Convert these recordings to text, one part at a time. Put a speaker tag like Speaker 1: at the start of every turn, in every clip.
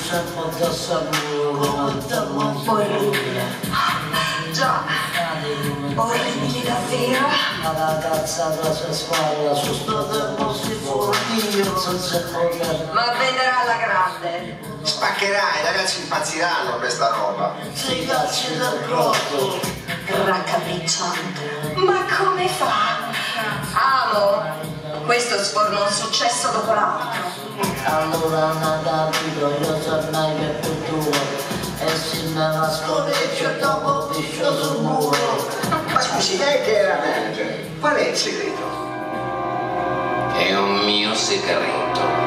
Speaker 1: sempre addosso al muro come
Speaker 2: orribile. Già, orribile davvero.
Speaker 1: la ragazza alla sua spalla su sto tempo si fuori io non so come.
Speaker 2: Ma venderà alla grande.
Speaker 3: Spaccherai, i ragazzi impazziranno per sta roba.
Speaker 1: Sei cazzi del grotto.
Speaker 2: Raccapricciante. Ma come fa? Amo. Questo sforna un successo dopo l'altro.
Speaker 1: Allora non capito, io tornai per cultura e si me la scorreggia e dopo piscio sul muro.
Speaker 3: Ma scusi, lei che era manager, qual è il segreto?
Speaker 4: È un mio segreto.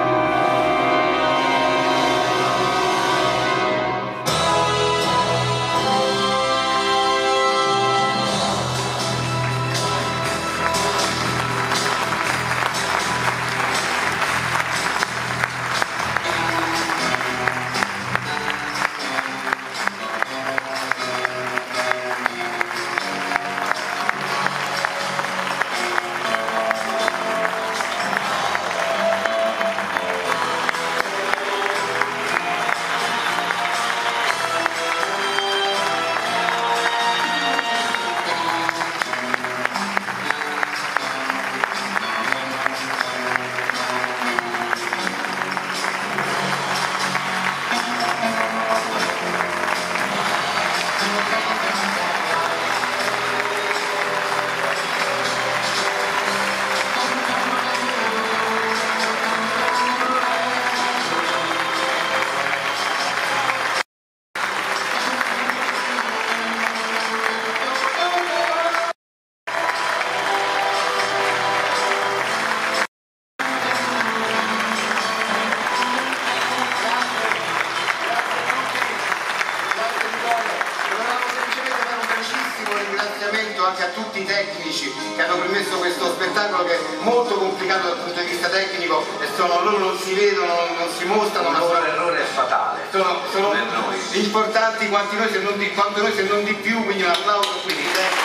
Speaker 3: Anche a tutti i tecnici che hanno permesso questo spettacolo che è molto complicato dal punto di vista tecnico e loro non si vedono, non si mostrano, ma
Speaker 4: L'errore è fatale.
Speaker 3: sono
Speaker 4: per noi.
Speaker 3: importanti quanto noi se non di più, quindi un applauso a questi tecnici.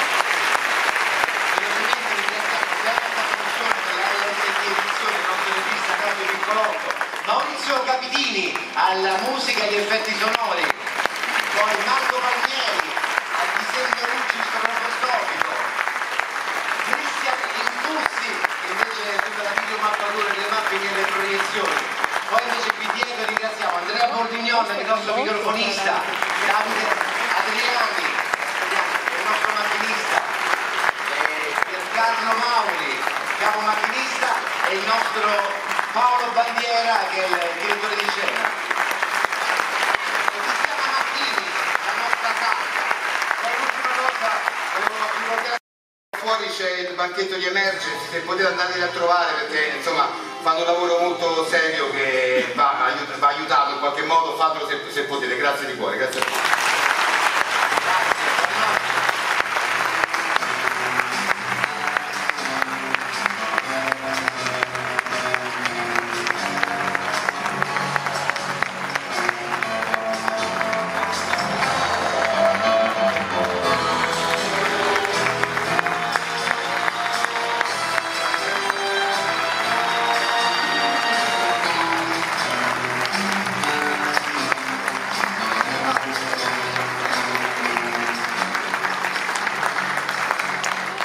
Speaker 3: Maurizio Capitini alla musica e agli effetti sonori, poi Marco Palmieri al disegno luci stroboscopico, Cristian Intussi che invece tutta la videomappatura delle mapping e le proiezioni, poi invece qui dietro ringraziamo Andrea Bordignon che è il nostro microfonista, Davide Adriani che è il nostro macchinista, Piercarlo Mauri, capo macchinista, e il nostro Paolo Bandiera che è il direttore di scena. E Cristiana Martini, la nostra casa. Poi l'ultima cosa, volevo ricordare che fuori c'è il banchetto di emergency, se potete andare a trovare perché insomma fanno un lavoro molto serio che va aiutato in qualche modo, fatelo se potete, grazie di cuore, grazie a tutti.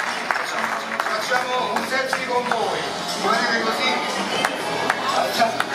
Speaker 3: Facciamo un selfie con voi, rimanete così.